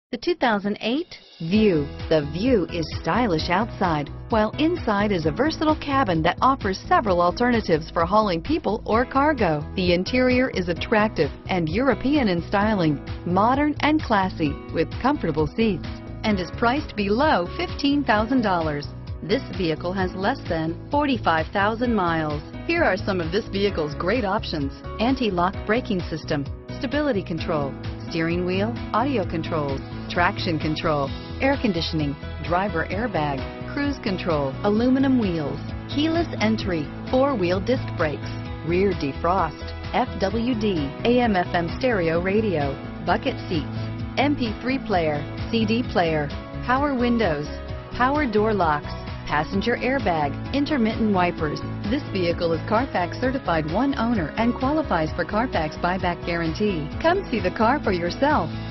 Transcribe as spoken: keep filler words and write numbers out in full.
The two thousand eight View. The View is stylish outside, while inside is a versatile cabin that offers several alternatives for hauling people or cargo. The interior is attractive and European in styling, modern and classy, with comfortable seats, and is priced below fifteen thousand dollars. This vehicle has less than forty-five thousand miles. Here are some of this vehicle's great options: anti-lock braking system, stability control, steering wheel audio controls, traction control, air conditioning, driver airbag, cruise control, aluminum wheels, keyless entry, four-wheel disc brakes, rear defrost, F W D, A M F M stereo radio, bucket seats, M P three player, C D player, power windows, power door locks, passenger airbag, intermittent wipers. This vehicle is Carfax certified one owner and qualifies for Carfax buyback guarantee. Come see the car for yourself.